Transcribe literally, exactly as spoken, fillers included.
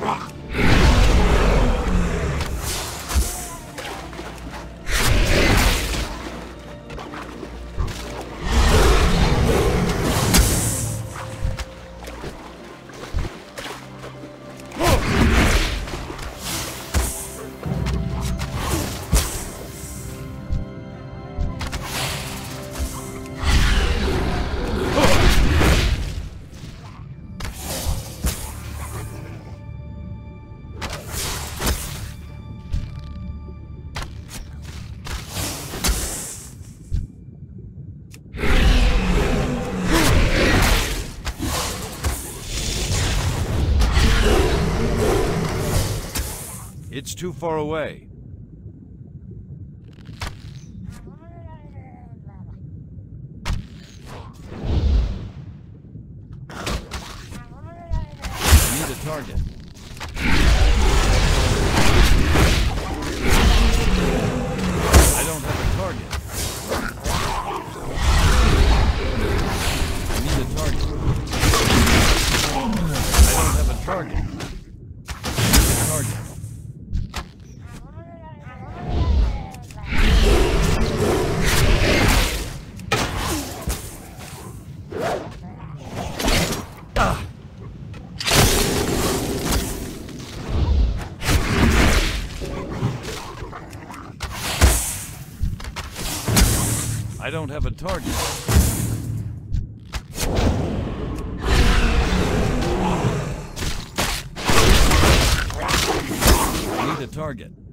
It's too far away. I need a target. I don't have a target. I need a target. I don't have a target. I need a target. I don't have a target. I need a target.